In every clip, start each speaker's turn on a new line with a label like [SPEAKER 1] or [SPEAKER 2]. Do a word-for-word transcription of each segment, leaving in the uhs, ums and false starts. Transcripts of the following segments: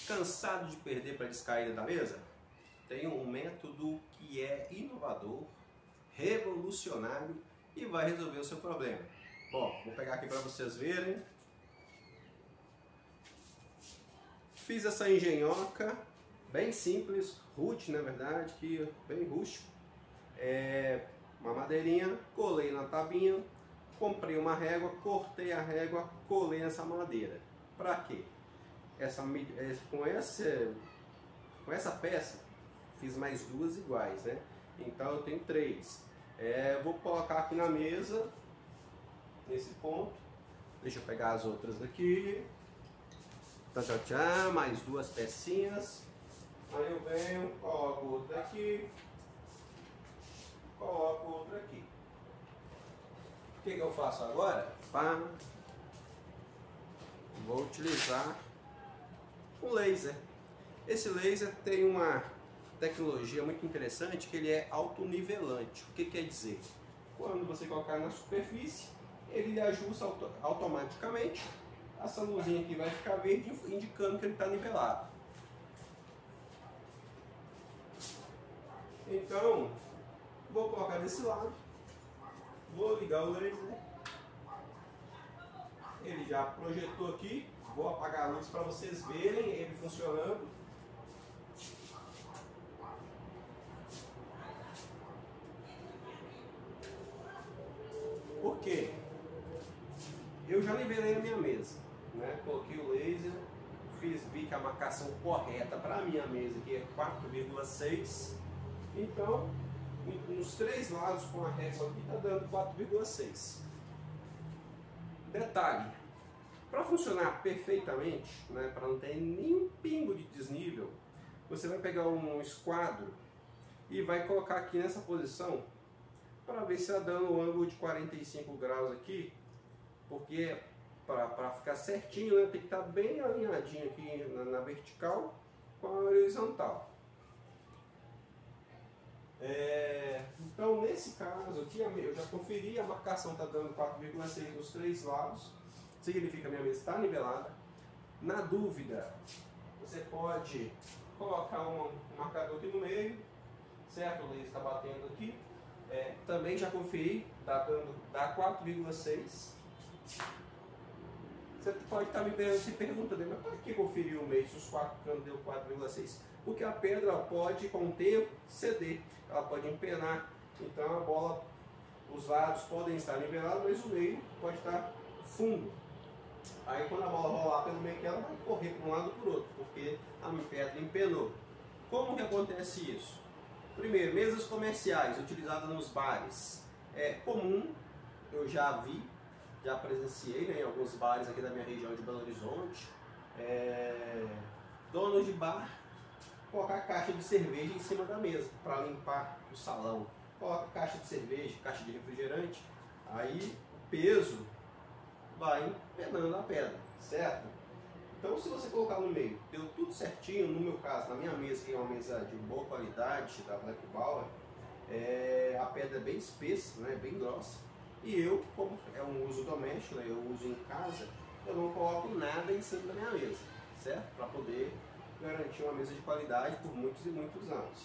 [SPEAKER 1] Cansado de perder para descaída da mesa? Tem um método que é inovador, revolucionário e vai resolver o seu problema. Bom, vou pegar aqui para vocês verem. Fiz essa engenhoca, bem simples, rude na verdade, que bem rústico. É uma madeirinha, colei na tabinha, comprei uma régua, cortei a régua, colei nessa madeira. Para quê? Essa, com, essa, com essa peça, fiz mais duas iguais, né? Então eu tenho três. É, vou colocar aqui na mesa, nesse ponto. Deixa eu pegar as outras daqui. Tchau, tchau, tchau, mais duas pecinhas. Aí eu venho, coloco outra aqui, coloco outra aqui. O que, que eu faço agora? Pá. Vou utilizar um laser. Esse laser tem uma tecnologia muito interessante, que ele é autonivelante. O que quer dizer? Quando você colocar na superfície, ele ajusta auto automaticamente. Essa luzinha aqui vai ficar verde, indicando que ele está nivelado. Então, vou colocar desse lado, vou ligar o laser. Ele já projetou aqui. Vou apagar a luz para vocês verem ele funcionando. Por quê? Eu já nivelei na minha mesa, né? Coloquei o laser, fiz, vi que a marcação correta para a minha mesa aqui é quatro vírgula seis. Então, nos três lados com a régua aqui está dando quatro vírgula seis. Detalhe, para funcionar perfeitamente, né, para não ter nenhum pingo de desnível, você vai pegar um esquadro e vai colocar aqui nessa posição para ver se está dando um ângulo de quarenta e cinco graus aqui, porque para ficar certinho, né, tem que estar bem alinhadinho aqui na, na vertical com a horizontal. É, então nesse caso aqui eu já conferi, a marcação está dando quatro vírgula seis nos três lados, significa que a minha mesa está nivelada. Na dúvida, você pode colocar um, um marcador aqui no meio, certo? O laser está batendo aqui. É, também já conferi, dá, dando, dá quatro vírgula seis. Você pode estar me se perguntando, mas por que conferir o meio se os quatro cantos deu quatro vírgula seis? Porque a pedra pode, com o tempo, ceder, ela pode empenar. Então a bola, os lados podem estar nivelados, mas o meio pode estar fundo. Aí quando a bola rolar pelo meio, ela vai correr para um lado ou para o outro, porque a pedra empenou. Como que acontece isso? Primeiro, mesas comerciais utilizadas nos bares. É comum, eu já vi, já presenciei, né, em alguns bares aqui da minha região de Belo Horizonte, é, donos de bar colocar caixa de cerveja em cima da mesa para limpar o salão. Coloca caixa de cerveja, caixa de refrigerante, aí o peso vai empenando a pedra, certo? Então se você colocar no meio, deu tudo certinho, no meu caso, na minha mesa, que é uma mesa de boa qualidade, da Black Bauer, é, a pedra é bem espessa, né, bem grossa, e eu, como é um uso doméstico, né, eu uso em casa, eu não coloco nada em cima da minha mesa, certo? Para poder garantir uma mesa de qualidade por muitos e muitos anos.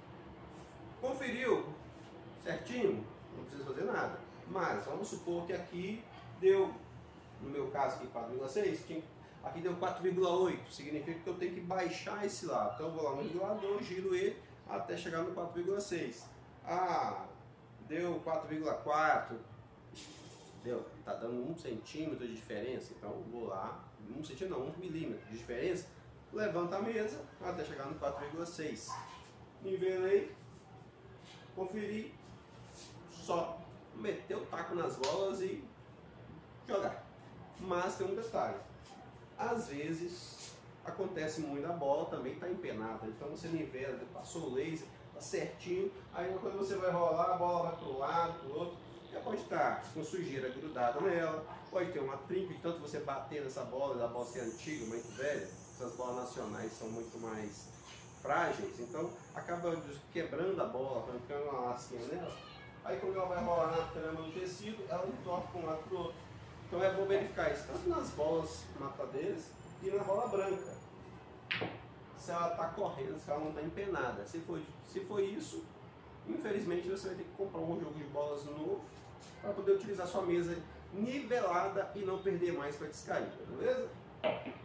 [SPEAKER 1] Conferiu certinho? Não precisa fazer nada. Mas vamos supor que aqui deu, no meu caso aqui quatro vírgula seis, aqui deu quatro vírgula oito, significa que eu tenho que baixar esse lado. Então eu vou lá no regulador, giro ele até chegar no quatro vírgula seis. Ah, deu quatro vírgula quatro, deu, tá dando um centímetro de diferença, então eu vou lá, um centímetro não, um milímetro de diferença, levanto a mesa até chegar no quatro vírgula seis. Nivelei, conferi, só meter o taco nas bolas e jogar. Mas tem um detalhe, às vezes acontece muito, a bola também está empenada, então você nivela, passou o laser, tá certinho, aí quando você vai rolar, a bola vai para o lado, para o outro, já pode estar com sujeira grudada nela, pode ter uma trinca de tanto você bater nessa bola, a bola ser antiga, muito velha. Essas bolas nacionais são muito mais frágeis, então acaba quebrando a bola, arrancando uma lasquinha nela. Aí quando ela vai rolar na trama do tecido, ela entorta para um lado para o outro. Então é bom verificar isso tanto nas bolas matadeiras e na bola branca. se ela está correndo, se ela não está empenada. Se for, se for isso, infelizmente você vai ter que comprar um jogo de bolas novo para poder utilizar sua mesa nivelada e não perder mais para descaída, beleza?